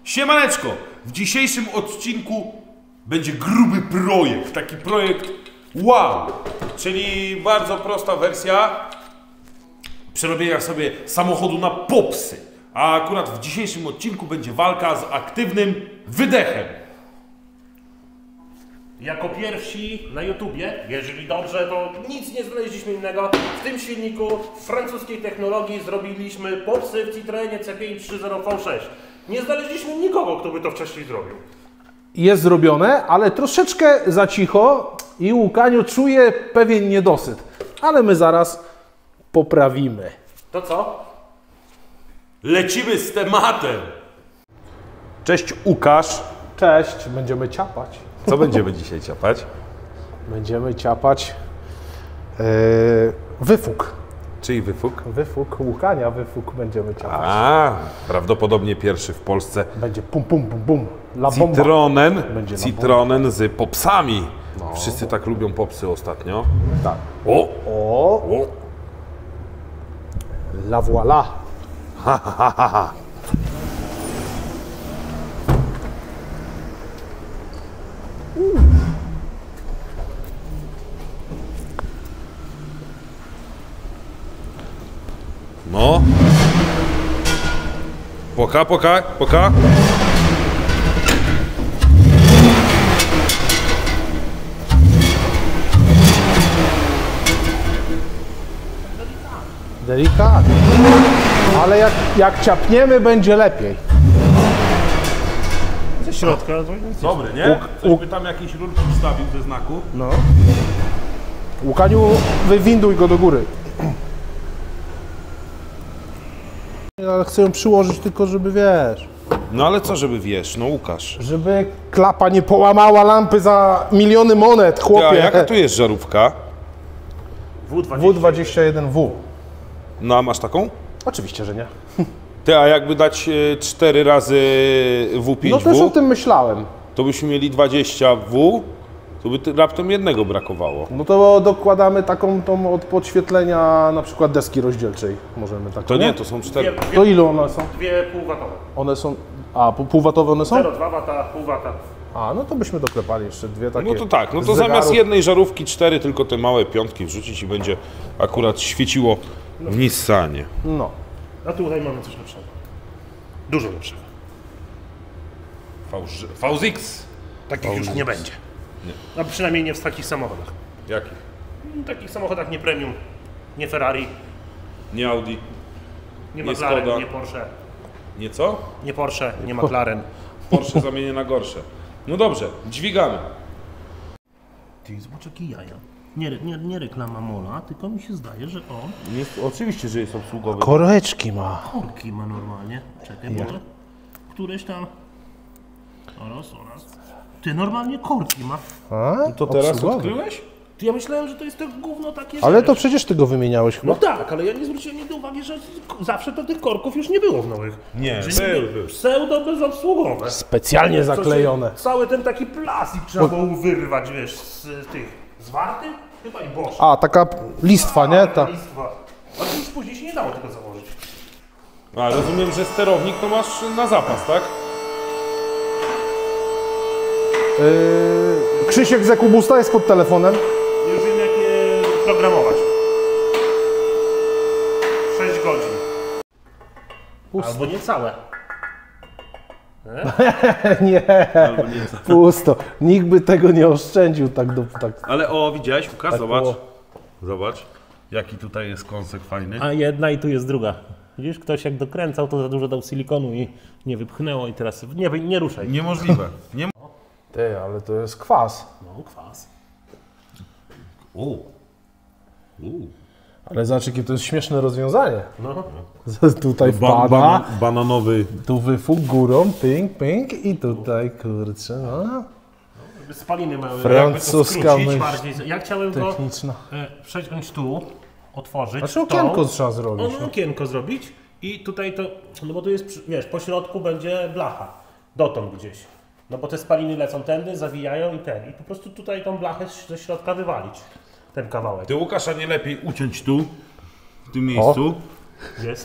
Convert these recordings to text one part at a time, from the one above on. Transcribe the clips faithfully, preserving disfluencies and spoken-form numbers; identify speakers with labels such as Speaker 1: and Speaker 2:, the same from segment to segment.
Speaker 1: Siemaneczko! W dzisiejszym odcinku będzie gruby projekt, taki projekt wow! Czyli bardzo prosta wersja przerobienia sobie samochodu na popsy. A akurat w dzisiejszym odcinku będzie walka z aktywnym wydechem.
Speaker 2: Jako pierwsi na YouTubie, jeżeli dobrze, to nic nie znaleźliśmy innego. W tym silniku francuskiej technologii zrobiliśmy popsy w Citroenie C pięć trzy zero V sześć. Nie znaleźliśmy nikogo, kto by to wcześniej zrobił.
Speaker 3: Jest zrobione, ale troszeczkę za cicho i Łukaniu czuje pewien niedosyt. Ale my zaraz poprawimy.
Speaker 2: To co?
Speaker 1: Lecimy z tematem! Cześć Łukasz.
Speaker 3: Cześć, będziemy ciapać.
Speaker 1: Co będziemy dzisiaj ciapać?
Speaker 3: Będziemy ciapać yy, wyfuk.
Speaker 1: Czyli wyfuk?
Speaker 3: Wyfuk Łukania, wyfuk będziemy ciapać.
Speaker 1: A, prawdopodobnie pierwszy w Polsce.
Speaker 3: Będzie pum pum pum pum. La bomba.
Speaker 1: Citronen,
Speaker 3: Będzie
Speaker 1: Citronen z popsami.
Speaker 3: No.
Speaker 1: Wszyscy tak lubią popsy ostatnio.
Speaker 3: Tak.
Speaker 1: O!
Speaker 3: O,
Speaker 1: O!
Speaker 3: la voilà.
Speaker 1: Ha, ha, ha, ha, ha. No. Poka, poka, poka.
Speaker 3: Delikatnie. Ale jak, jak ciapniemy, będzie lepiej.
Speaker 2: Ze środka.
Speaker 1: Dobry, nie? Coś by tam jakieś rurki wstawił ze znaku.
Speaker 3: No. Łukaniu, wywinduj go do góry. Ale chcę ją przyłożyć tylko, żeby wiesz,
Speaker 1: No ale co, żeby wiesz, no Łukasz.
Speaker 3: żeby klapa nie połamała lampy za miliony monet,
Speaker 1: Ty,
Speaker 3: chłopie.
Speaker 1: a jaka tu jest żarówka?
Speaker 2: W dwadzieścia.
Speaker 3: W dwadzieścia jeden W.
Speaker 1: No a masz taką?
Speaker 3: Oczywiście, że nie.
Speaker 1: Ty, a jakby dać e, cztery razy W pięć W,
Speaker 3: No też o tym myślałem.
Speaker 1: to byśmy mieli dwadzieścia W, to by ty- raptem jednego brakowało.
Speaker 3: No to dokładamy taką tą od podświetlenia na przykład deski rozdzielczej. Możemy tak.
Speaker 1: To nie, to są cztery.
Speaker 2: Dwie,
Speaker 3: To
Speaker 2: dwie,
Speaker 3: ile one są?
Speaker 2: dwie półwatowe.
Speaker 3: One są. A, pół- półwatowe one są?
Speaker 2: zero przecinek dwa wata, pół wata.
Speaker 3: A, no to byśmy doklepali jeszcze dwie takie.
Speaker 1: No to tak, no to
Speaker 3: z
Speaker 1: zamiast
Speaker 3: zegarów.
Speaker 1: jednej żarówki cztery, tylko te małe piątki wrzucić i będzie akurat świeciło w Nissanie.
Speaker 3: No.
Speaker 2: A tutaj mamy coś lepszego. Dużo lepszego.
Speaker 1: V Z X.
Speaker 2: Takich już nie będzie. A przynajmniej nie w takich samochodach.
Speaker 1: Jaki?
Speaker 2: W takich samochodach nie premium, nie Ferrari,
Speaker 1: Nie Audi.
Speaker 2: nie
Speaker 1: Nie
Speaker 2: McLaren,
Speaker 1: Skoda.
Speaker 2: nie Porsche,
Speaker 1: Nie co?
Speaker 2: nie Porsche, nie McLaren.
Speaker 1: Porsche zamienię na gorsze. No dobrze, dźwigamy.
Speaker 2: Ty, zobacz jakie jaja. Nie, nie, nie reklama Mola, tylko mi się zdaje, że on
Speaker 1: Jest, oczywiście, że jest obsługowy.
Speaker 3: Koreczki ma.
Speaker 2: korki ma normalnie. Czekaj, bo to któreś tam... Oraz, oraz. Ty, normalnie korki ma.
Speaker 3: A?
Speaker 1: To teraz
Speaker 3: Obsługowy.
Speaker 1: odkryłeś?
Speaker 2: Ty, ja myślałem, że to jest to gówno takie...
Speaker 3: Ale
Speaker 2: że
Speaker 3: to
Speaker 2: wiesz,
Speaker 3: przecież ty go wymieniałeś chyba.
Speaker 2: No tak, ale ja nie zwróciłem nigdy uwagi, że zawsze to tych korków już nie było w nowych.
Speaker 1: Nie,
Speaker 2: Że
Speaker 1: był,
Speaker 2: niby
Speaker 1: był.
Speaker 2: pseudo bezobsługowe.
Speaker 3: Specjalnie
Speaker 2: Co się-
Speaker 3: zaklejone.
Speaker 2: Cały ten taki plastik trzeba było wyrwać, wiesz, z tych... Z warty? Chyba i Bosch.
Speaker 3: A, taka listwa, nie? Ta.
Speaker 2: Listwa. Ale już później się nie dało tego założyć.
Speaker 1: A rozumiem, że sterownik to masz na zapas, tak?
Speaker 3: Yy, Krzysiek z Ekubusta jest pod telefonem.
Speaker 2: Już wiem jak je programować. sześć godzin.
Speaker 3: Pusto.
Speaker 2: Albo niecałe.
Speaker 3: Nie, pusto. Nikt by tego nie oszczędził tak do... Tak.
Speaker 1: Ale o, widziałeś, Łukasz,
Speaker 3: Tak
Speaker 1: zobacz.
Speaker 3: było.
Speaker 1: Zobacz, jaki tutaj jest kąsek fajny.
Speaker 2: A jedna i tu jest druga. Widzisz, ktoś jak dokręcał, to za dużo dał silikonu i nie wypchnęło i teraz nie, nie ruszaj.
Speaker 1: Niemożliwe. Nie...
Speaker 3: Ty, ale to jest kwas.
Speaker 2: No, kwas.
Speaker 1: U. U.
Speaker 3: Ale zobacz, jakie to jest śmieszne rozwiązanie.
Speaker 2: No.
Speaker 3: Tutaj
Speaker 1: Ba
Speaker 3: wpada,
Speaker 1: bana bananowy.
Speaker 3: tu wyfuk górą, ping, ping i tutaj, kurczę, no.
Speaker 2: Spaliny mają.
Speaker 3: Francuska
Speaker 2: jakby to skrócić
Speaker 3: myśl
Speaker 2: bardziej. Ja chciałem go
Speaker 3: techniczna.
Speaker 2: e, przeciąć tu, otworzyć.
Speaker 3: Znaczy
Speaker 2: tą.
Speaker 3: okienko trzeba zrobić.
Speaker 2: Ono okienko zrobić i tutaj to, no bo tu jest, przy- wiesz, po środku będzie blacha, dotąd gdzieś. No bo te spaliny lecą tędy, zawijają i ten. I po prostu tutaj tą blachę z- ze środka wywalić, ten kawałek.
Speaker 1: Ty Łukasza nie lepiej uciąć tu, w tym miejscu.
Speaker 2: Jest.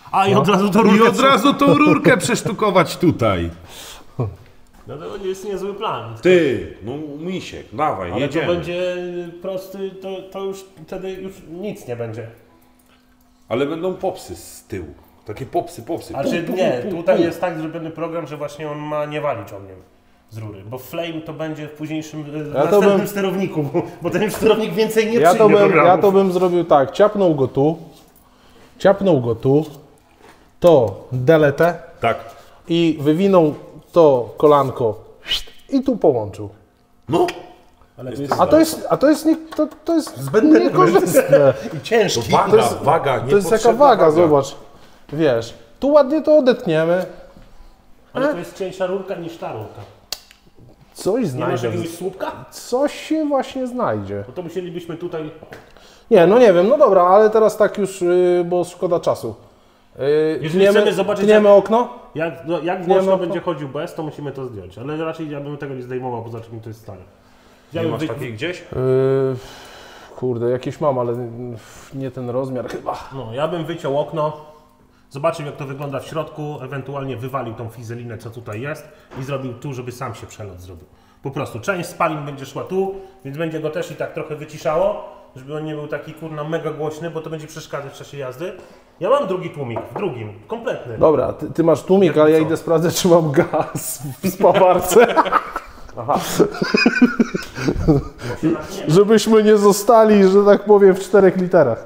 Speaker 2: A i od razu to
Speaker 1: I
Speaker 2: rurkę.
Speaker 1: od razu tą rurkę przesztukować tutaj.
Speaker 2: No to jest niezły plan.
Speaker 1: Ty, no misiek, dawaj,
Speaker 2: Ale
Speaker 1: jedziemy.
Speaker 2: to będzie prosty, to, to już wtedy już nic nie będzie.
Speaker 1: Ale będą popsy z tyłu. Takie popsy, popsy.
Speaker 2: A czy
Speaker 1: Pum,
Speaker 2: nie,
Speaker 1: pum, pum,
Speaker 2: tutaj
Speaker 1: pum.
Speaker 2: jest tak zrobiony program, że właśnie on ma nie walić ogniem z rury. Bo Flame to będzie w późniejszym, w
Speaker 3: Ja to
Speaker 2: następnym
Speaker 3: bym-
Speaker 2: sterowniku, bo, bo ten sterownik więcej nie
Speaker 3: Ja to,
Speaker 2: przyjmie
Speaker 3: bym, ja
Speaker 2: programów.
Speaker 3: to bym zrobił tak, ciapnął go tu, ciapnął go tu, to deletę
Speaker 1: Tak.
Speaker 3: i wywinął to kolanko i tu połączył.
Speaker 1: No.
Speaker 2: Ale to jest
Speaker 3: A to jest, a to jest, nie, to, to jest
Speaker 2: zbędne
Speaker 3: niekorzystne.
Speaker 2: i ciężki.
Speaker 1: Waga,
Speaker 3: To jest,
Speaker 1: waga,
Speaker 3: to jest taka
Speaker 1: niepotrzebna
Speaker 3: waga, zobacz. Wiesz, tu ładnie to odetniemy,
Speaker 2: Ale to jest cieńsza rurka niż ta rurka.
Speaker 3: coś
Speaker 2: Nie masz
Speaker 3: znajdzie.
Speaker 2: jakiegoś słupka?
Speaker 3: Coś się właśnie znajdzie.
Speaker 2: No to musielibyśmy tutaj...
Speaker 3: Nie, no nie wiem, no dobra, ale teraz tak już, yy, bo szkoda czasu. Yy,
Speaker 2: Jeżeli chcemy zobaczyć,
Speaker 3: tniemy okno?
Speaker 2: Jak, no, jak
Speaker 3: Nie,
Speaker 2: głośno
Speaker 3: no,
Speaker 2: będzie
Speaker 3: to-
Speaker 2: chodził bez, to musimy to zdjąć. Ale raczej ja bym tego nie zdejmował, bo zobaczymy, to jest stare. Ja
Speaker 1: Nie
Speaker 2: bym
Speaker 1: masz
Speaker 2: wy-
Speaker 1: takiej gdzieś?
Speaker 3: Yy, kurde, jakieś mam, ale nie ten rozmiar chyba.
Speaker 2: No, ja bym wyciął okno, zobaczył jak to wygląda w środku, ewentualnie wywalił tą fizelinę, co tutaj jest i zrobił tu, żeby sam się przelot zrobił. Po prostu część spalin będzie szła tu, więc będzie go też i tak trochę wyciszało, żeby on nie był taki kurna mega głośny, bo to będzie przeszkadzać w czasie jazdy. Ja mam drugi tłumik, w drugim, kompletny.
Speaker 3: Dobra, ty, ty masz tłumik,
Speaker 2: Jakby
Speaker 3: ale ja
Speaker 2: co?
Speaker 3: idę sprawdzać, czy mam gaz w spawarce. Aha. Żebyśmy nie zostali, że tak powiem, w czterech literach.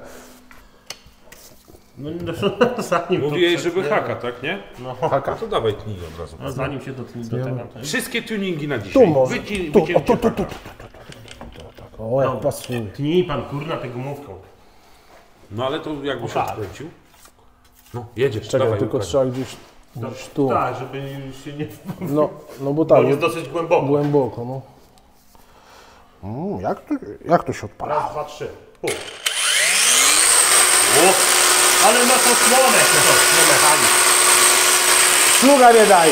Speaker 2: No, no, zanim to
Speaker 1: Mówiłeś, żeby
Speaker 2: przetniemy.
Speaker 1: haka, tak, nie?
Speaker 2: No,
Speaker 3: Haka.
Speaker 1: No to dawaj tnij od razu.
Speaker 2: no, zanim się dotknie do tego. to-
Speaker 1: Wszystkie tuningi na dzisiaj.
Speaker 3: Tu może.
Speaker 1: Wyci-
Speaker 3: Tu,
Speaker 1: wycięcie
Speaker 3: o, tu, tu, tu,
Speaker 1: haka.
Speaker 3: O, jak pasuje.
Speaker 2: Tnij pan kurna tego gumówką.
Speaker 1: No ale to jakby się
Speaker 2: tak.
Speaker 1: odkręcił. No, jedziesz,
Speaker 3: Czekaj,
Speaker 1: dawaj.
Speaker 3: tylko
Speaker 1: Łukasz.
Speaker 3: trzeba gdzieś, gdzieś tu.
Speaker 2: Tak, żeby się nie...
Speaker 3: No, no bo
Speaker 2: Bo
Speaker 3: tak,
Speaker 2: jest dosyć głęboko.
Speaker 3: głęboko, no. Mm, jak, to, jak to się odpala?
Speaker 2: Raz, dwa, trzy. Pół. O, ale ma to słonę, no mechanik.
Speaker 3: Sługa nie daj!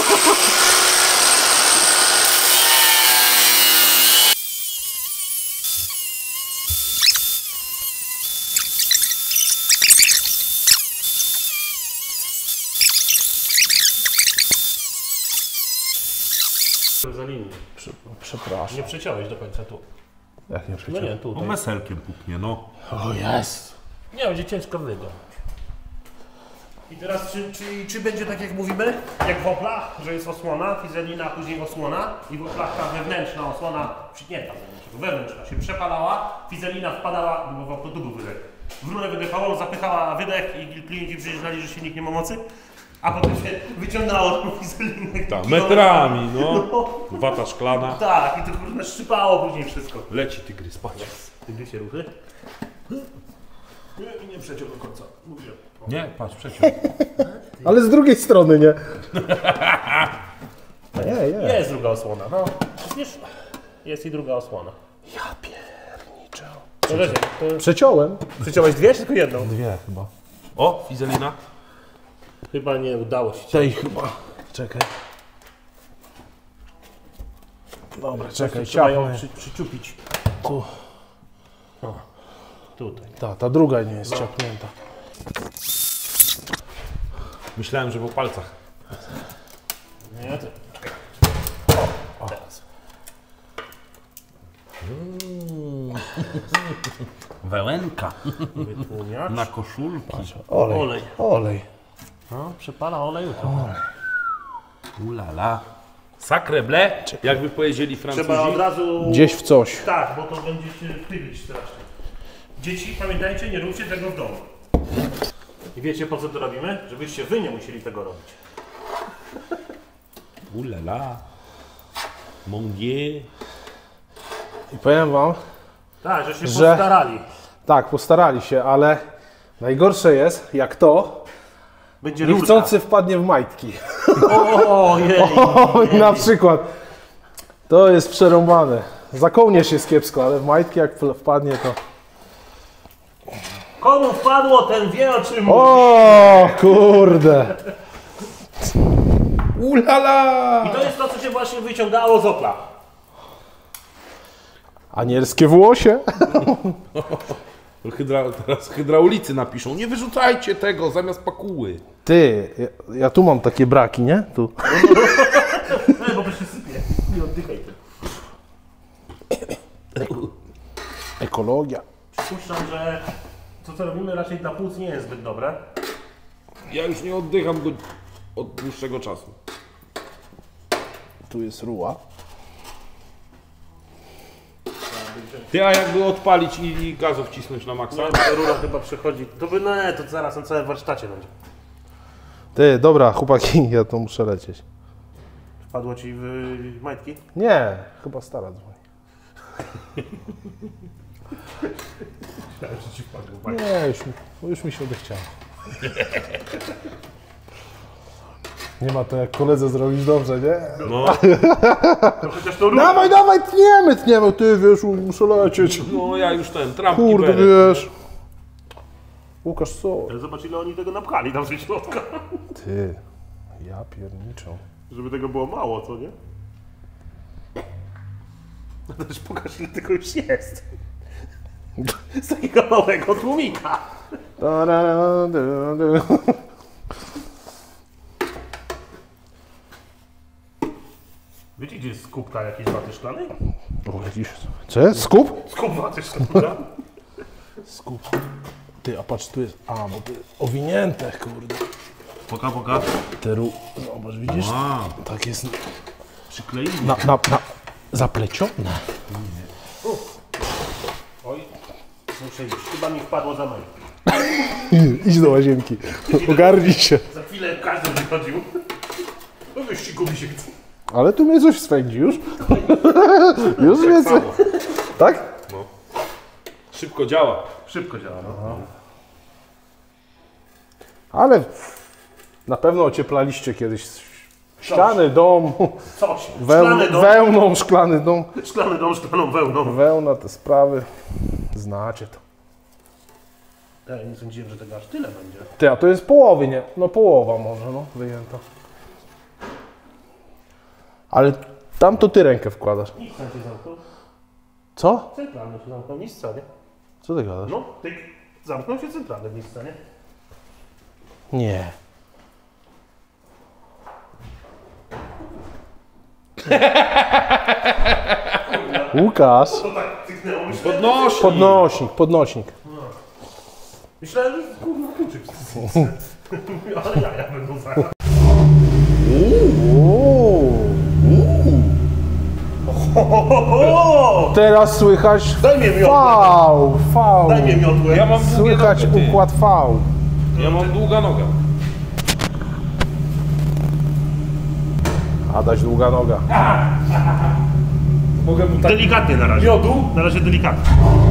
Speaker 2: Za linię.
Speaker 3: Przepraszam.
Speaker 2: Nie przeciąłeś do końca tu.
Speaker 3: Jak nie
Speaker 2: No
Speaker 3: przeciąłem?
Speaker 2: nie,
Speaker 1: No
Speaker 2: tutaj.
Speaker 1: meselkiem puknie, no.
Speaker 3: O jest.
Speaker 2: Nie, będzie ciężko wygo. I teraz, czy, czy, czy będzie tak jak mówimy, jak w oplach, że jest osłona, fizelina, a później osłona i w oplach ta wewnętrzna osłona, czy nie ta wewnętrzna, wewnętrzna się przepalała, fizelina wpadała, bo w oplu tu był wydech. W rurę wydechało, zapychała wydech i klienci przyjeżdżali, że silnik nie ma mocy, a potem się wyciągało tą fizelinę.
Speaker 1: Tak, metrami, no. Wata szklana.
Speaker 2: Tak, i to kurde szczypało później wszystko.
Speaker 1: Leci tygrys, patrz.
Speaker 2: Tygrysie ruchy. Nie, nie przeciął do końca. Mówię.
Speaker 1: Nie, patrz, przeciąg.
Speaker 3: Ale z drugiej strony, nie? Nie, nie.
Speaker 2: Jest druga osłona, no. Wiesz, jest i druga osłona.
Speaker 3: Ja pierniczę.
Speaker 2: To wiecie, to...
Speaker 3: Przeciąłem.
Speaker 2: Przyciąłeś dwie, czy tylko jedną?
Speaker 3: Dwie chyba.
Speaker 1: O, fizelina.
Speaker 2: Chyba nie udało się.
Speaker 3: Tej chyba. Czekaj. Dobra, czekaj,
Speaker 2: Trzeba ją
Speaker 3: ciapnę.
Speaker 2: przy, przyczupić.
Speaker 3: Tu.
Speaker 2: O, tutaj.
Speaker 3: Ta, ta druga nie jest ciapnięta.
Speaker 1: Myślałem, że po palcach.
Speaker 2: Nie, to... O, teraz.
Speaker 1: Wełenka.
Speaker 2: Wytłumiacz.
Speaker 1: Na koszulki.
Speaker 3: Olej.
Speaker 2: Olej.
Speaker 3: Olej.
Speaker 2: No, przypala oleju trochę.
Speaker 1: Ulala. Sacre bleu, jakby powiedzieli Francuzi.
Speaker 2: Trzeba od razu...
Speaker 3: Gdzieś w coś.
Speaker 2: Tak, bo to będzie się tylić strasznie. Dzieci, pamiętajcie, nie róbcie tego w domu. I wiecie po co to robimy? Żebyście wy nie musieli tego robić.
Speaker 1: Ulala. Mon Dieu.
Speaker 3: I powiem wam,
Speaker 2: Tak, że się
Speaker 3: Że-
Speaker 2: postarali.
Speaker 3: tak, postarali się, ale najgorsze jest, jak to
Speaker 2: Będzie rurka.
Speaker 3: niechcący wpadnie w majtki.
Speaker 2: O, jej.
Speaker 3: O, na przykład. To jest przerąbane. Za kołnierz jest kiepsko, ale w majtki jak wp- wpadnie to...
Speaker 2: Komu wpadło, ten wie o czym mówi.
Speaker 3: O, kurde.
Speaker 1: Ulala.
Speaker 2: I to jest to, co się właśnie wyciągało z opla.
Speaker 3: Anielskie włosie.
Speaker 1: Hydra... Teraz hydraulicy napiszą, nie wyrzucajcie tego zamiast pakuły.
Speaker 3: Ty, ja, ja tu mam takie braki, nie? Tu.
Speaker 2: No, bo to się sypie. Nie oddychaj ty.
Speaker 3: Ekologia.
Speaker 2: Przypuszczam, że to co robimy raczej dla płuc nie jest zbyt dobre.
Speaker 1: Ja już nie oddycham go od dłuższego czasu.
Speaker 3: Tu jest ruła.
Speaker 1: Ty, a jakby odpalić i, i gazu wcisnąć na maksa?
Speaker 2: Nie, ta rura chyba przechodzi. To by nie, to zaraz na całym warsztacie będzie.
Speaker 3: Ty, dobra, chłopaki, ja tu muszę lecieć.
Speaker 2: Wpadło ci w majtki?
Speaker 3: Nie, chyba stara dzwoni.
Speaker 2: Myślałem, że ci wpadło w majtki.
Speaker 3: Nie, już, mi- już mi się odechciało. Nie ma to jak koledze zrobić dobrze, nie?
Speaker 2: No. To chociaż to rura.
Speaker 3: Dawaj, dawaj, tniemy, tniemy, ty wiesz, muszę lecieć.
Speaker 1: No ja już ten, trampki
Speaker 3: Kurde,
Speaker 1: berę.
Speaker 3: wiesz. Łukasz, co?
Speaker 2: Ale zobacz ile oni tego napchali tam ze środka.
Speaker 3: Ty, ja pierniczą.
Speaker 2: Żeby tego było mało, co nie? No też pokaż ile tego już jest. Z takiego małego tłumika.
Speaker 3: Da, da, da, da, da.
Speaker 2: Wiecie gdzie jest skupka jakiejś waty szklanej?
Speaker 3: O, jakiś... Co jest? Skup?
Speaker 2: Skup waty szklanej.
Speaker 3: Skup. Ty, a patrz, tu jest... A, bo to jest owinięte, kurde.
Speaker 1: Poka, poka.
Speaker 3: Te ru... Zobacz, widzisz?
Speaker 1: A,
Speaker 3: Tak jest
Speaker 1: przykleili.
Speaker 3: na, na, na... zaplecione.
Speaker 2: Oj, muszę iść. Chyba mi wpadło za maj.
Speaker 3: Idź do łazienki. Ogarnij się.
Speaker 2: Za chwilę każdy wychodził. No wyścigu mi się chce.
Speaker 3: Ale tu mnie coś swędzi już. Już więcej. Tak?
Speaker 1: No. Szybko działa.
Speaker 2: Szybko działa. No.
Speaker 3: Ale na pewno ocieplaliście kiedyś ściany, dom,
Speaker 2: Coś.
Speaker 3: weł,
Speaker 2: Szklany dom.
Speaker 3: wełną, szklany dom.
Speaker 2: Szklany dom, szklaną wełną.
Speaker 3: Wełna, te sprawy. Znacie to.
Speaker 2: Ja nie sądziłem, że tego aż tyle będzie.
Speaker 3: Ty, a to jest połowy, nie? No połowa może, no, wyjęta. Ale tam to ty rękę wkładasz.
Speaker 2: Nic tam się zamknął.
Speaker 3: Co?
Speaker 2: Centralny się zamknął, miejsca, nie?
Speaker 3: Co ty gadasz?
Speaker 2: No, tyk. Zamknął się centralny miejsca, nie?
Speaker 3: Nie. Łukasz.
Speaker 2: To tak tyknęło. Myślałem,
Speaker 1: Podnosi.
Speaker 3: Podnośnik, podnośnik.
Speaker 2: myślałem że kurwa kluczyk. Ale ja, ja będę zaraz.
Speaker 3: Teraz słychać
Speaker 2: Daj mnie miotłę.
Speaker 3: V, V.
Speaker 2: Daj mnie miotłę.
Speaker 1: Ja mam długie
Speaker 3: Słychać
Speaker 1: nogi, ty.
Speaker 3: układ V.
Speaker 1: Ja mam długa noga.
Speaker 3: Adaś długa noga.
Speaker 1: Mogę mu tak...
Speaker 2: Delikatnie na razie.
Speaker 1: Miodu?
Speaker 2: Na razie delikatnie.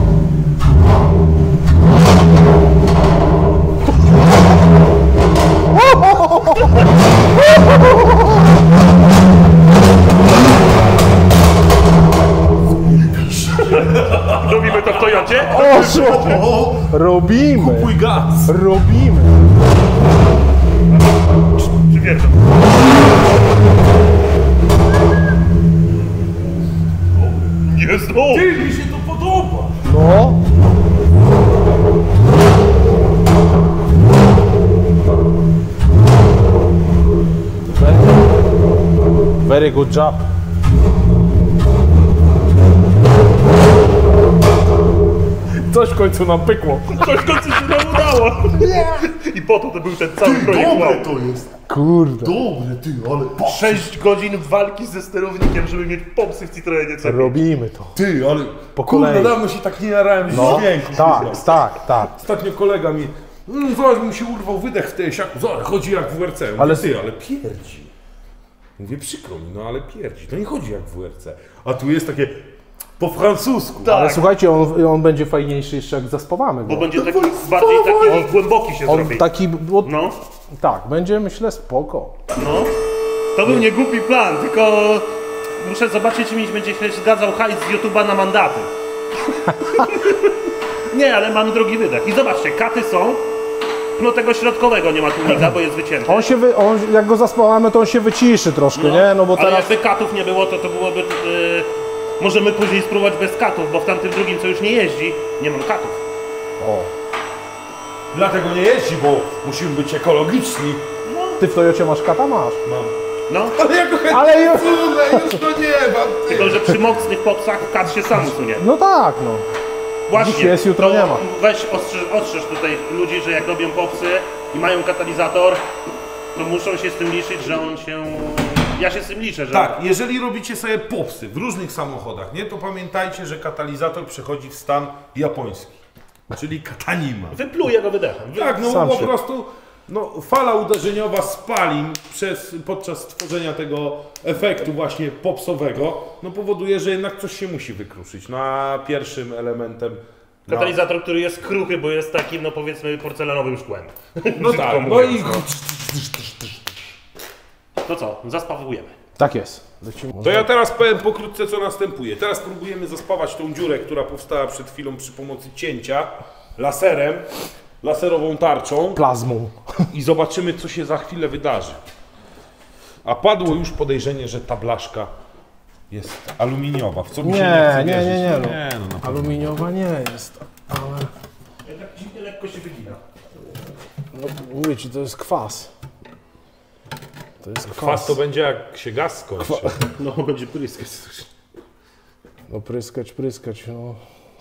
Speaker 2: Robimy to w Toyocie?
Speaker 3: O, co? Robimy.
Speaker 1: Mój gaz.
Speaker 3: Robimy.
Speaker 2: Czy wierzę? Nie znowu!
Speaker 1: Ty, mi się to podoba.
Speaker 3: No. Very good job. Coś w końcu nam pykło.
Speaker 2: Coś w końcu się nam udało! I po to to był ten cały projekt. Wow.
Speaker 4: to jest.
Speaker 3: Kurde.
Speaker 4: Dobre, ty, ale pa.
Speaker 2: sześć godzin walki ze sterownikiem, żeby mieć popsy w Citroenie C pięć.
Speaker 3: Robimy to.
Speaker 4: Ty, ale
Speaker 3: Po
Speaker 1: Kurde,
Speaker 3: kolei.
Speaker 1: dawno się tak nie jarałem z
Speaker 3: No,
Speaker 1: dźwięku.
Speaker 3: tak, tak, tak.
Speaker 1: Ostatnio kolega mi... Mm, zobacz, mi się urwał wydech w tej siaku. Zobacz, chodzi jak w W R C. Mówię,
Speaker 3: Ale-
Speaker 1: ty, ale pierdzi. Mówię, przykro mi, no ale pierdzi. To nie chodzi jak w W R C. A tu jest takie... Po francusku.
Speaker 3: Ale słuchajcie, on, on będzie fajniejszy jeszcze jak zaspawamy go.
Speaker 2: Bo będzie taki bardziej taki głęboki się
Speaker 3: On
Speaker 2: zrobi.
Speaker 3: taki, bo,
Speaker 2: No,
Speaker 3: tak, będzie myślę spoko.
Speaker 2: no. To był niegłupi plan, tylko muszę zobaczyć, czy mi będzie się zgadzał hajs z YouTube'a na mandaty. Nie, ale mam drugi wydech. I zobaczcie, katy są. No tego środkowego nie ma tłumika, bo jest wycięty.
Speaker 3: On się, wy, on, jak go zaspawamy, to on się wyciszy troszkę, nie? No bo
Speaker 2: Ale
Speaker 3: teraz...
Speaker 2: jakby katów nie było, to to byłoby... Yy, możemy później spróbować bez katów, bo w tamtym drugim, co już nie jeździ, nie mam katów.
Speaker 3: O.
Speaker 1: Dlatego nie jeździ, bo musimy być ekologiczni.
Speaker 3: Ty w Toyocie masz kata? Masz.
Speaker 1: Mam.
Speaker 2: No,
Speaker 1: Ale jako
Speaker 3: Ale już...
Speaker 1: Kurde, już to nie mam. Ty.
Speaker 2: tylko że przy mocnych popsach kat się sam usunie.
Speaker 3: No tak, no.
Speaker 2: Właśnie,
Speaker 3: Dziś jest, jutro
Speaker 2: to
Speaker 3: nie ma.
Speaker 2: Weź ostrzeż, ostrzeż tutaj ludzi, że jak robią popsy i mają katalizator, to muszą się z tym liczyć, że on się... Ja się z tym liczę, że...
Speaker 1: Tak, jeżeli robicie sobie popsy w różnych samochodach, nie, to pamiętajcie, że katalizator przechodzi w stan japoński. Czyli katanima.
Speaker 2: Wypluje go wydechem. Wy...
Speaker 1: Tak, no
Speaker 3: Sam
Speaker 1: po
Speaker 3: się.
Speaker 1: prostu no, fala uderzeniowa spalin przez, podczas tworzenia tego efektu właśnie popsowego, no powoduje, że jednak coś się musi wykruszyć. No a pierwszym elementem... No,
Speaker 2: Katalizator, który jest kruchy, bo jest takim, no powiedzmy, porcelanowym szkłem.
Speaker 1: no
Speaker 2: Brzydko
Speaker 1: tak, no
Speaker 2: mówiąc,
Speaker 1: i...
Speaker 2: To co? Zaspawujemy.
Speaker 3: Tak jest. Lecimy.
Speaker 1: To ja teraz powiem pokrótce, co następuje. Teraz próbujemy zaspawać tą dziurę, która powstała przed chwilą przy pomocy cięcia laserem, laserową tarczą
Speaker 3: Plazmą.
Speaker 1: i zobaczymy, co się za chwilę wydarzy. A padło już podejrzenie, że ta blaszka jest aluminiowa, w co mi się nie
Speaker 3: Nie,
Speaker 1: chce
Speaker 3: nie,
Speaker 1: wierzyć.
Speaker 3: nie, nie.
Speaker 1: No
Speaker 3: No.
Speaker 1: nie, no na pewno.
Speaker 3: Aluminiowa nie jest, ale...
Speaker 2: Tak dziwnie lekko się wygina.
Speaker 3: No, mówię ci, to jest kwas. To jest kwas.
Speaker 1: Kwas to będzie, jak się gaz skończy.
Speaker 2: No będzie pryskać.
Speaker 3: No pryskać, pryskać, no...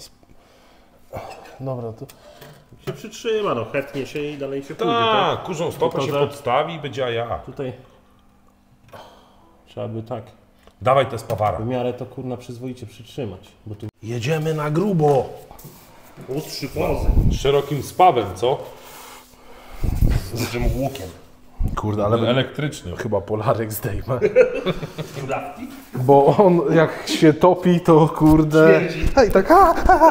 Speaker 3: Dobra, to...
Speaker 2: Się przytrzyma, no chętnie się i dalej się pójdzie.
Speaker 1: Tak, kurzą stopę
Speaker 2: Tylko,
Speaker 1: się
Speaker 2: że-
Speaker 1: podstawi i będzie ja.
Speaker 2: Tutaj trzeba by tak
Speaker 1: Dawaj te spawara.
Speaker 2: w miarę to kurna przyzwoicie przytrzymać, bo tu
Speaker 3: Jedziemy na grubo.
Speaker 2: ostrzy pozy
Speaker 1: Z szerokim spawem, co?
Speaker 2: z dużym łukiem.
Speaker 3: Kurde, ale
Speaker 1: Elektryczny.
Speaker 3: chyba Polarek zdejmę.
Speaker 2: Kulawki?
Speaker 3: Bo on jak się topi, to kurde...
Speaker 2: Śmierdzi.
Speaker 3: Hej, tak... A, a, a.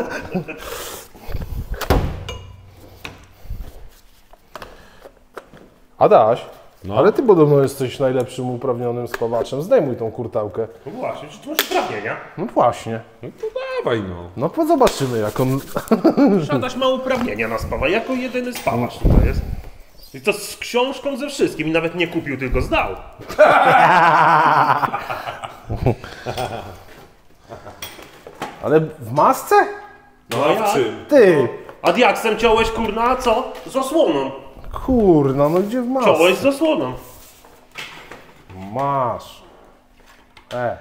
Speaker 3: Adaś,
Speaker 1: No.
Speaker 3: ale ty podobno jesteś najlepszym uprawnionym spawaczem. Zdejmuj tą kurtałkę.
Speaker 2: No właśnie, czy tu masz uprawnienia?
Speaker 3: No właśnie.
Speaker 1: No to dawaj no.
Speaker 3: No to zobaczymy jak on...
Speaker 2: Adaś ma uprawnienia na spawa, jako jedyny spawacz tutaj jest. I to z książką ze wszystkim i nawet nie kupił, tylko zdał.
Speaker 3: Ale w masce?
Speaker 1: No
Speaker 2: a
Speaker 1: a
Speaker 2: ja?
Speaker 1: w czym?
Speaker 3: Ty!
Speaker 2: A diaksem ciąłeś kurna, co? Z osłoną.
Speaker 3: Kurna, no gdzie w masce?
Speaker 2: Ciąłeś z osłoną.
Speaker 3: Masz. E.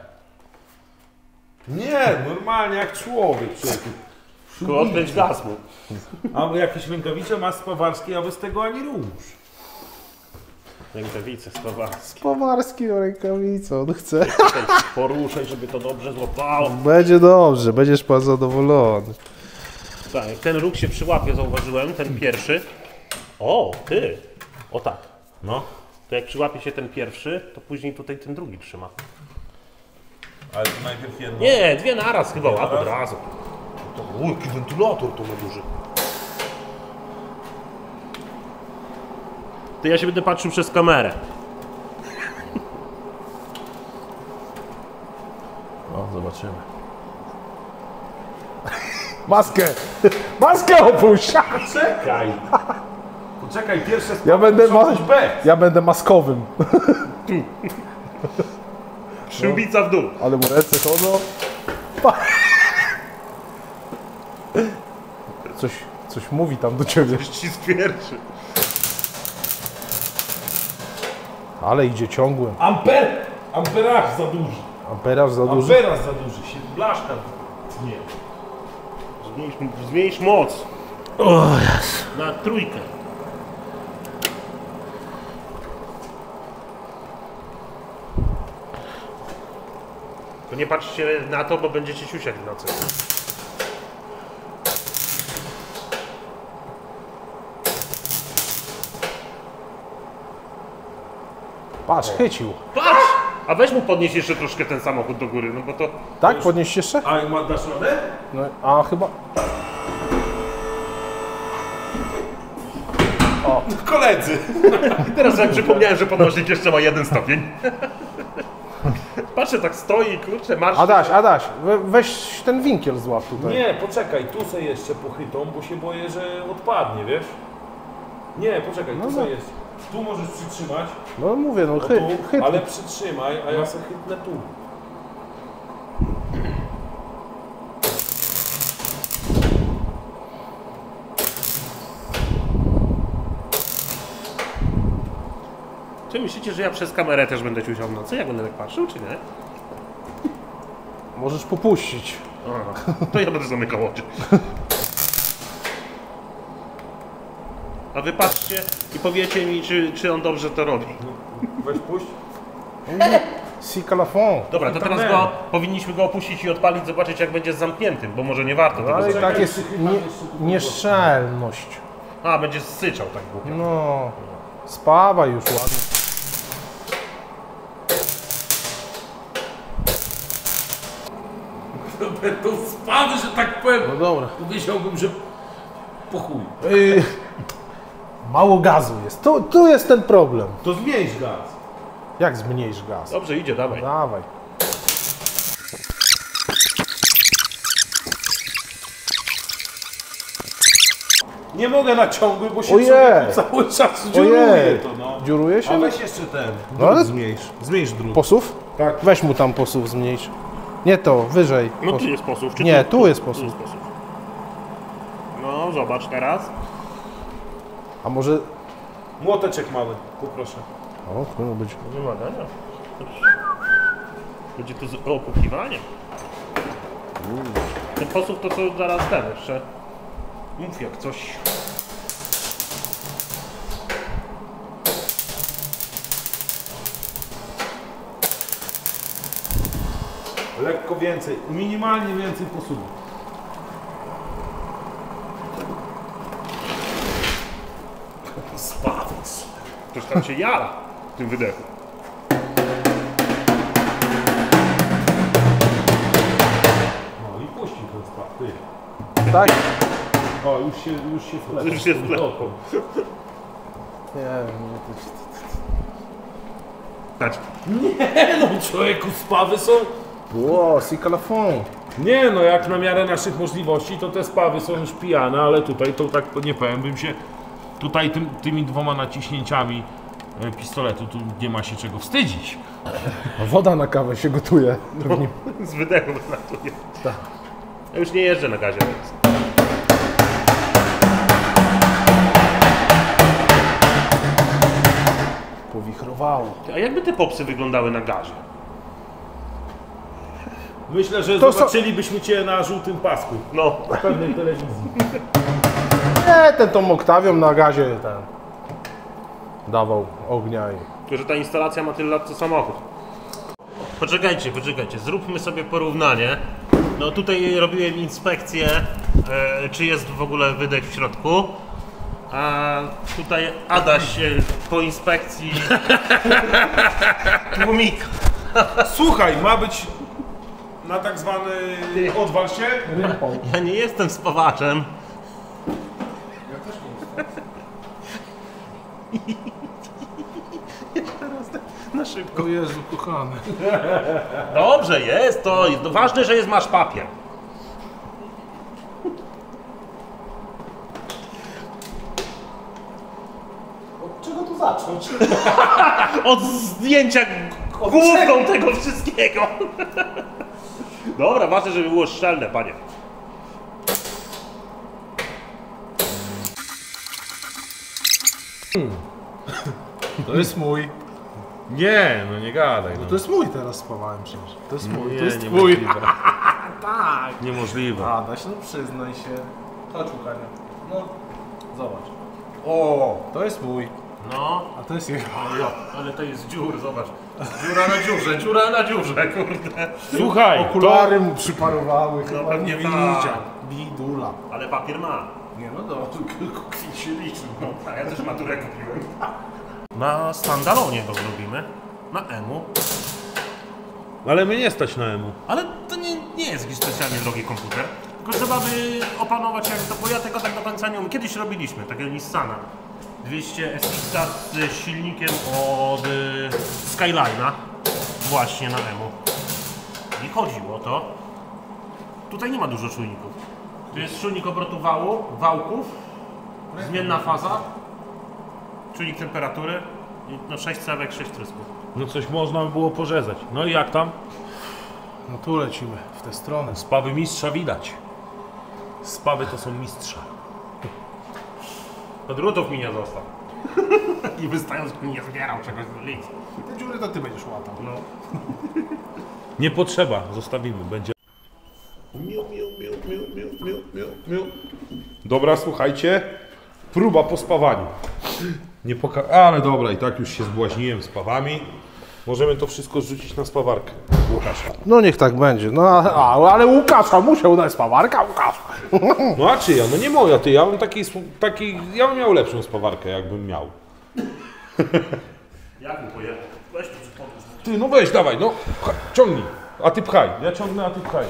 Speaker 1: Nie, normalnie jak człowiek. człowiek.
Speaker 2: Tylko odkręć gaz mu.
Speaker 1: A jakieś rękawice masz spawarskie, a bez tego ani rusz.
Speaker 2: Rękawice spawarskie.
Speaker 3: Spawarski o rękawicę, on chce.
Speaker 2: Tutaj poruszaj, żeby to dobrze złapało.
Speaker 3: Będzie dobrze, będziesz pan zadowolony.
Speaker 2: Tak, jak ten róg się przyłapie, zauważyłem, ten pierwszy. O, ty! O tak.
Speaker 1: No,
Speaker 2: To jak przyłapie się ten pierwszy, to później tutaj ten drugi trzyma.
Speaker 1: ale to najpierw jedno.
Speaker 2: Nie, dwie naraz chyba, łap od
Speaker 1: naraz?
Speaker 2: razu. To, o, jaki wentylator to ma duży. To ja się będę patrzył przez kamerę.
Speaker 3: No, zobaczymy. Maskę! Maskę opuść!
Speaker 1: Czekaj. Poczekaj, pierwsze
Speaker 3: Ja będę, ma...
Speaker 1: coś bez.
Speaker 3: ja będę maskowym.
Speaker 2: Przyłbica w dół.
Speaker 3: Ale mu ręce chodzą. Pa- Coś, coś mówi tam do ciebie.
Speaker 2: Ścisk pierwszy.
Speaker 3: Ale idzie ciągłym.
Speaker 1: Amper, amperaż za duży.
Speaker 3: Amperaż za duży.
Speaker 1: Amperaż za duży, się blaszka. Nie.
Speaker 2: Zmniejsz, zmniejsz moc. Na trójkę. To nie patrzcie na to, bo będziecie siusiać w nocy.
Speaker 3: Patrz, chycił.
Speaker 2: Patrz! A weź mu podnieść jeszcze troszkę ten samochód do góry, no bo to...
Speaker 3: Tak? Podnieść jeszcze?
Speaker 1: A ma dasz radę?
Speaker 3: No, a chyba...
Speaker 1: Koledzy.
Speaker 2: Teraz sobie przypomniałem, że podnośnik jeszcze ma jeden stopień. Patrzę, tak stoi, kurczę, marsz.
Speaker 3: Adaś, Adaś, we, weź ten winkiel złap tutaj.
Speaker 1: Nie, poczekaj, tu sobie jeszcze pochytą, bo się boję, że odpadnie, wiesz? Nie, poczekaj, tu
Speaker 3: No,
Speaker 1: sobie
Speaker 3: no.
Speaker 1: jest. Tu możesz przytrzymać,
Speaker 3: No mówię, no
Speaker 1: o
Speaker 3: chy,
Speaker 1: tu,
Speaker 3: chyt.
Speaker 1: ale przytrzymaj, a ja sobie chytnę tu.
Speaker 2: myślicie, że ja przez kamerę też będę ciusiał w nocy, jak będę tak patrzył, czy nie?
Speaker 3: Możesz popuścić.
Speaker 2: Aha, to ja będę zamykał oczy. A wy patrzcie i powiecie mi, czy, czy on dobrze to robi.
Speaker 1: Weź puść.
Speaker 3: Si calafon.
Speaker 2: Dobra, to teraz go, powinniśmy go opuścić i odpalić, zobaczyć jak będzie z zamkniętym, bo może nie warto tego
Speaker 3: Ale i
Speaker 2: zrobić.
Speaker 3: tak jest nie, nieszczelność.
Speaker 2: A, będzie syczał tak głupio.
Speaker 3: No, spawaj już ładnie.
Speaker 1: Będą spawy, że tak powiem.
Speaker 3: No dobra.
Speaker 1: Powiedziałbym, że po chuj.
Speaker 3: Yy, mało gazu jest. Tu, tu jest ten problem.
Speaker 1: To zmniejsz gaz.
Speaker 3: Jak zmniejsz gaz?
Speaker 2: Dobrze, idzie, dawaj.
Speaker 3: Dawaj.
Speaker 1: Nie mogę na ciągły, bo się
Speaker 3: Ojej.
Speaker 1: cały czas dziuruje
Speaker 3: Ojej.
Speaker 1: to, no.
Speaker 3: Dziuruje się?
Speaker 1: A weź jeszcze ten.
Speaker 3: No
Speaker 1: Drut
Speaker 3: ale-
Speaker 1: zmniejsz. Zmniejsz drut.
Speaker 3: Posów?
Speaker 1: Tak.
Speaker 3: Weź mu tam posów zmniejsz. Nie to, wyżej.
Speaker 2: No tu
Speaker 3: Posów.
Speaker 2: jest posów, czy
Speaker 3: Nie,
Speaker 2: tu?
Speaker 3: tu jest
Speaker 2: Tu
Speaker 3: posów.
Speaker 2: jest posów. No, zobacz teraz.
Speaker 3: A może...
Speaker 1: Młoteczek mały, poproszę.
Speaker 3: O, powinno być...
Speaker 2: Wymagania. Będzie tu z okukiwaniem. Ten posów to co zaraz ten jeszcze. Mów jak coś.
Speaker 1: Lekko więcej, minimalnie więcej posuwu.
Speaker 2: Spawiec. Ktoś tam się jara w tym wydechu.
Speaker 1: No i puścił ten spaw, ty.
Speaker 3: Tak?
Speaker 1: O, już się, już się wklepał.
Speaker 2: Już się wklepał.
Speaker 3: Nie wiem, to jest...
Speaker 2: Patrz.
Speaker 1: Nie no, człowieku, spawy są...
Speaker 3: Ło, si calafon.
Speaker 1: Nie no, jak na miarę naszych możliwości, to te spawy są już pijane, ale tutaj to tak nie powiem, bym się... Tutaj tym, tymi dwoma naciśnięciami e, pistoletu tu nie ma się czego wstydzić.
Speaker 3: Woda na kawę się gotuje. Pewnie.
Speaker 2: Z wydechu wylatuje.
Speaker 3: Tak.
Speaker 2: Ja już nie jeżdżę na gazie. Więc.
Speaker 3: Powichrowało.
Speaker 2: A jakby te popsy wyglądały na gazie?
Speaker 1: Myślę, że
Speaker 3: To so-
Speaker 1: zobaczylibyśmy Cię na żółtym pasku
Speaker 2: No.
Speaker 1: w pewnej telewizji.
Speaker 3: Nie, ten tą Oktawią na gazie ten... dawał ognia i...
Speaker 2: Tylko, że ta instalacja ma tyle lat co samochód. Poczekajcie, poczekajcie, zróbmy sobie porównanie. No tutaj robiłem inspekcję, e, czy jest w ogóle wydech w środku. A tutaj Adaś e, po inspekcji tłumika.
Speaker 1: Słuchaj, ma być na tak zwany odwal się.
Speaker 2: Ja nie jestem spawaczem. Teraz tak na szybko.
Speaker 3: O Jezu, kochany.
Speaker 2: Dobrze jest, to jest ważne, że jest masz papier.
Speaker 3: Od czego tu zacząć?
Speaker 2: Od zdjęcia główną tego wszystkiego. Dobra, ważne, żeby było szczelne, panie.
Speaker 3: To jest mój.
Speaker 1: Nie, no nie gadaj. No.
Speaker 3: To jest mój teraz spawałem przecież. To jest mój,
Speaker 1: Nie,
Speaker 3: to jest
Speaker 1: niemożliwe.
Speaker 3: twój. Tak.
Speaker 1: Niemożliwe.
Speaker 3: Adaś, no przyznaj się. Chodź, Łukania. No, zobacz. O, to jest mój.
Speaker 2: No,
Speaker 3: A to jest jego.
Speaker 2: ale to jest dziur, zobacz. Dziura na dziurze, dziura na dziurze, kurde.
Speaker 1: Słuchaj,
Speaker 3: Okulary mu przyparowały, chyba
Speaker 2: pewnie
Speaker 3: nie
Speaker 2: tak.
Speaker 3: widzicie. Bidula.
Speaker 2: Ale papier ma.
Speaker 3: Nie no dobrze, kwit się liczy.
Speaker 2: No, a ja też maturę kupiłem. Na standalonie go robimy. Na emu.
Speaker 1: to... Ale mnie nie stać na emu.
Speaker 2: Ale to nie, nie jest jakiś specjalnie drogi komputer. Tylko trzeba by opanować jak to, bo ja tego tak do końca nie umiem. Kiedyś robiliśmy takiego Nissana. dwieście S X z silnikiem od y, Skyline'a. Właśnie na emu. I chodziło to. Tutaj nie ma dużo czujników. Tu jest czujnik obrotu wału, wałków, zmienna faza, czujnik temperatury i no sześć cewek, sześć trysków.
Speaker 1: No coś można by było porzezać. No i jak tam?
Speaker 3: No tu lecimy, w tę stronę.
Speaker 1: Spawy mistrza widać. Spawy to są mistrza.
Speaker 2: To drutów mi nie został. I wystając nie zbierał czegoś do lic.
Speaker 3: Te dziury to ty będziesz łatał.
Speaker 2: No.
Speaker 1: Nie potrzeba, zostawimy, będzie. Dobra, słuchajcie, próba po spawaniu. Nie poka... Ale dobra, i tak już się zbłaźniłem z spawami. Możemy to wszystko rzucić na spawarkę Łukasza.
Speaker 3: No niech tak będzie. No a, ale Łukasza musiał dać spawarka, Łukasza.
Speaker 1: No a czyja? No nie moja, ty. Ja bym taki, taki, ja bym miał lepszą spawarkę, jakbym miał.
Speaker 2: Jak mu pojechał? Weź tu podłóż.
Speaker 1: Ty, no weź, dawaj, no. Pchaj, ciągnij. A ty pchaj. Ja ciągnę, a ty pchaj.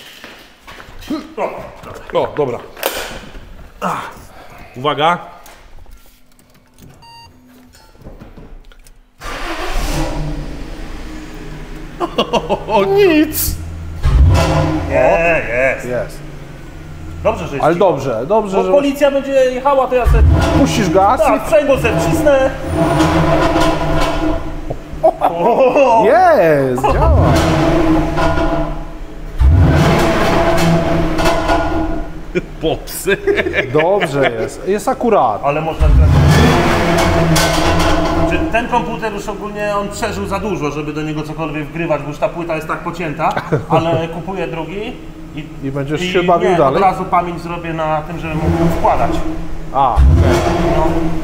Speaker 2: O, dobra.
Speaker 1: O, dobra. Ach. Uwaga.
Speaker 3: O nic!
Speaker 2: Nie, jest.
Speaker 3: Jest.
Speaker 2: Dobrze, że jest
Speaker 3: Ale
Speaker 2: cicho.
Speaker 3: dobrze, dobrze,
Speaker 2: Bo
Speaker 3: że
Speaker 2: policja będzie jechała, to ja sobie...
Speaker 3: puścisz gaz.
Speaker 2: Tak, sprzęgło sobie wcisnę.
Speaker 3: Jest, działa.
Speaker 1: Popsy.
Speaker 3: Dobrze jest. Jest akurat.
Speaker 2: Ale można... Czy ten komputer już ogólnie on przeżył za dużo, żeby do niego cokolwiek wgrywać, bo już ta płyta jest tak pocięta, ale kupuję drugi i,
Speaker 3: I będziesz
Speaker 2: i
Speaker 3: się bawił
Speaker 2: nie,
Speaker 3: dalej?
Speaker 2: od razu pamięć zrobię na tym, żeby mógł wkładać.
Speaker 3: A,
Speaker 2: No.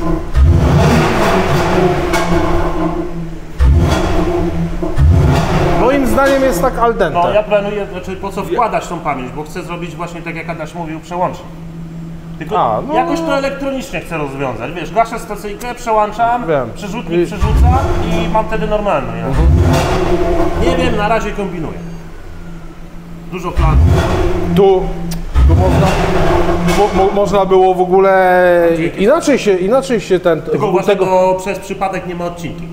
Speaker 3: moim zdaniem jest tak al dente.
Speaker 2: No ja planuję, znaczy po co wkładać tą pamięć, bo chcę zrobić właśnie tak jak Adaś mówił, przełącznik. Tylko
Speaker 3: A, no.
Speaker 2: jakoś to elektronicznie chcę rozwiązać, wiesz, gaszę stacyjkę, przełączam,
Speaker 3: Wiem.
Speaker 2: przerzutnik
Speaker 3: I-
Speaker 2: przerzuca i mam wtedy normalny. Ja. Nie wiem, na razie kombinuję. Dużo planów.
Speaker 3: Tu, tu można, mo, mo, można było w ogóle inaczej się, inaczej się ten...
Speaker 2: Tylko uważaj, bo przez przypadek nie ma odcinki.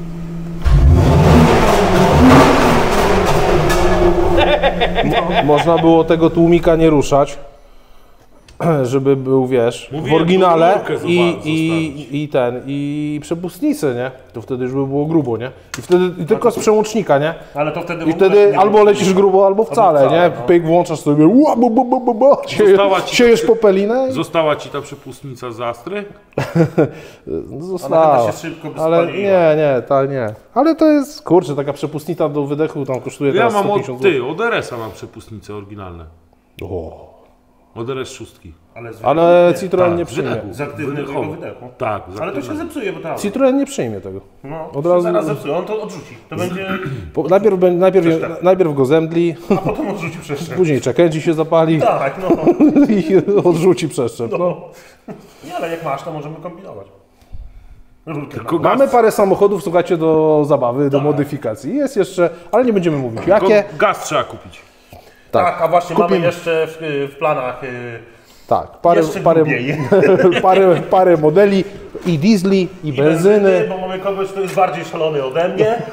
Speaker 3: Można było tego tłumika nie ruszać, żeby był, wiesz, w
Speaker 1: Mówiłem,
Speaker 3: oryginale
Speaker 1: tą rurkę
Speaker 3: i,
Speaker 1: zobaczyć,
Speaker 3: i, i ten, i przepustnicy, nie? To wtedy już by było grubo, nie? I wtedy i tylko z przełącznika, nie?
Speaker 2: Ale to wtedy w
Speaker 3: I
Speaker 2: ogóle
Speaker 3: wtedy
Speaker 2: nie
Speaker 3: albo
Speaker 2: było-
Speaker 3: lecisz grubo, albo wcale,
Speaker 2: wcale,
Speaker 3: nie?
Speaker 2: no.
Speaker 3: Pyk, włączasz sobie, ła, bu, bu, bu, bu, bu, sieje,
Speaker 1: Została ci-
Speaker 3: siejesz popelinę i
Speaker 1: Została ci ta przepustnica z Astry?
Speaker 3: została.
Speaker 2: Ona chyba się szybko by
Speaker 3: Ale
Speaker 2: spaliła.
Speaker 3: nie, nie, ta nie. Ale to jest, kurczę, taka przepustnica do wydechu tam kosztuje
Speaker 1: Ja
Speaker 3: teraz
Speaker 1: mam
Speaker 3: sto
Speaker 1: od
Speaker 3: pięćdziesiąt złotych.
Speaker 1: ty, od R S a mam przepustnice oryginalne.
Speaker 3: O,
Speaker 1: Od R S szóstki.
Speaker 2: Ale, z...
Speaker 3: ale
Speaker 2: nie,
Speaker 3: Citroen nie
Speaker 1: Tak,
Speaker 3: przyjmie.
Speaker 1: wydechu.
Speaker 2: z aktywnego
Speaker 1: Wydechowy.
Speaker 2: wydechu.
Speaker 1: Tak,
Speaker 2: Ale to się
Speaker 1: zaktywnego.
Speaker 2: zepsuje, bo to auto.
Speaker 3: Citroen nie przyjmie tego.
Speaker 2: No,
Speaker 3: Od
Speaker 2: od
Speaker 3: razu-
Speaker 2: razu... zaraz zepsuje, on to odrzuci. To będzie...
Speaker 3: Po, najpierw, bę- najpierw, najpierw go zemdli,
Speaker 2: A potem odrzuci przeszczep.
Speaker 3: później czekędzi się zapali
Speaker 2: Tak, no.
Speaker 3: i odrzuci przeszczep. No.
Speaker 2: no. Nie, ale jak masz, to możemy kombinować. Rurkę
Speaker 1: Tylko
Speaker 2: na...
Speaker 3: Mamy parę samochodów, słuchajcie, do zabawy, do
Speaker 2: Tak.
Speaker 3: modyfikacji. Jest jeszcze, ale nie będziemy mówić jakie.
Speaker 1: Tylko gaz trzeba kupić.
Speaker 2: Tak, a właśnie
Speaker 3: Kupimy.
Speaker 2: mamy jeszcze w, w planach... y,
Speaker 3: Tak, parę,
Speaker 2: Jeszcze
Speaker 3: parę,
Speaker 2: grubiej.
Speaker 3: parę, parę modeli i diesli, i,
Speaker 2: i
Speaker 3: benzyny.
Speaker 2: Bo mamy kogoś, kto jest bardziej szalony ode mnie.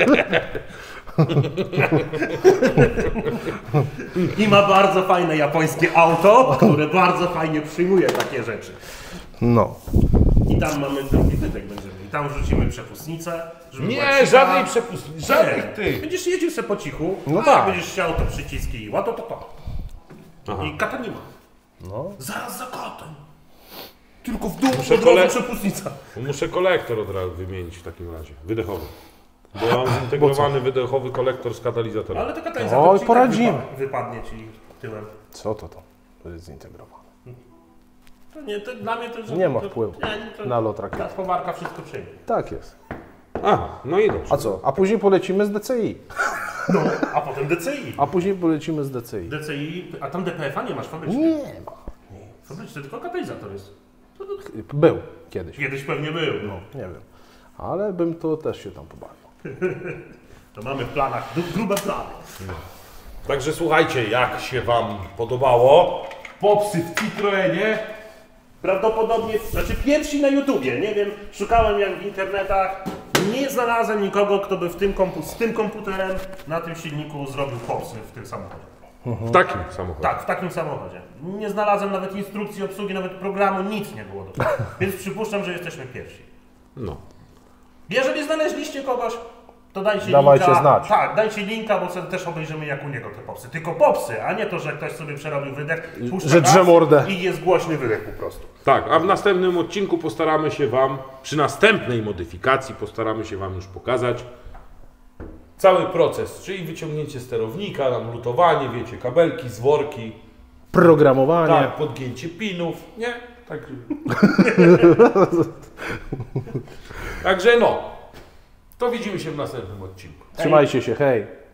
Speaker 2: I ma bardzo fajne japońskie auto, które bardzo fajnie przyjmuje takie rzeczy.
Speaker 3: No.
Speaker 2: I tam mamy drugi wydech będziemy. I tam wrzucimy przepustnicę. Żeby była
Speaker 1: Nie,
Speaker 2: cicha.
Speaker 1: żadnej przepustnicy,
Speaker 2: Nie,
Speaker 1: żadnych tych.
Speaker 2: Będziesz jeździł sobie po cichu,
Speaker 3: No
Speaker 2: a
Speaker 3: tak.
Speaker 2: jak będziesz chciał, to przyciski i łato to to.
Speaker 1: Aha.
Speaker 2: I kata nie ma.
Speaker 3: No.
Speaker 2: Zaraz za kotem. Tylko w dół
Speaker 1: Muszę
Speaker 2: od razu
Speaker 1: kole-
Speaker 2: przepustnica.
Speaker 1: Muszę kolektor od razu wymienić w takim razie, wydechowy. Bo ja mam zintegrowany wydechowy kolektor z katalizatorem.
Speaker 2: Ale to katalizator
Speaker 3: Oj,
Speaker 2: ci
Speaker 3: poradzimy.
Speaker 2: tak wypa- wypadnie ci tyłem.
Speaker 3: Co to to? To jest zintegrowane.
Speaker 2: To nie, to dla mnie to... że-
Speaker 3: Nie ma
Speaker 2: to,
Speaker 3: wpływu
Speaker 2: nie, nie, to,
Speaker 3: na lot rakiety.
Speaker 2: ta spowarka wszystko przyjmie.
Speaker 3: Tak jest.
Speaker 1: A, no i dobrze.
Speaker 3: A co? A później polecimy z D C I.
Speaker 2: No, a potem D C I.
Speaker 3: A później polecimy z D C I.
Speaker 2: D C I, a tam D P F a nie masz fabryczny.
Speaker 3: Nie ma.
Speaker 2: Fabryczny, tylko katalizator jest. To, to,
Speaker 3: Był kiedyś.
Speaker 2: kiedyś pewnie był. No.
Speaker 3: Nie wiem. Ale bym to też się tam pobawił.
Speaker 2: To mamy w planach, gru- grube plany.
Speaker 1: Także słuchajcie, jak się wam podobało? Popsy w Citroenie.
Speaker 2: Prawdopodobnie, znaczy pierwsi na YouTubie, nie wiem, szukałem jak w internetach, nie znalazłem nikogo, kto by w tym kompu- z tym komputerem na tym silniku zrobił popsy w tym samochodzie.
Speaker 1: W takim samochodzie.
Speaker 2: Tak, w takim samochodzie. Nie znalazłem nawet instrukcji obsługi, nawet programu, nic nie było do tego. Więc przypuszczam, że jesteśmy pierwsi.
Speaker 1: No.
Speaker 2: Jeżeli znaleźliście kogoś, to dajcie
Speaker 3: Dawajcie
Speaker 2: linka.
Speaker 3: znać.
Speaker 2: Tak, dajcie linka, bo sobie też obejrzymy jak u niego te popsy. Tylko popsy, a nie to, że ktoś sobie przerobił wydech, puszcza
Speaker 3: Że
Speaker 2: gaz
Speaker 3: drze mordę.
Speaker 2: i jest głośny wydech po prostu.
Speaker 1: Tak, a w następnym odcinku postaramy się Wam, przy następnej modyfikacji, postaramy się Wam już pokazać cały proces, czyli wyciągnięcie sterownika, nam lutowanie, wiecie, kabelki, zworki,
Speaker 3: Programowanie.
Speaker 1: tak, podgięcie pinów, nie? Tak. Także no, to widzimy się w następnym odcinku.
Speaker 3: Trzymajcie się, hej.